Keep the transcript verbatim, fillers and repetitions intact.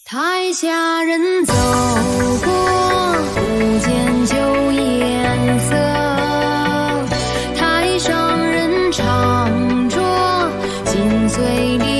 台下人走过，不见旧颜色。台上人唱着，心碎里。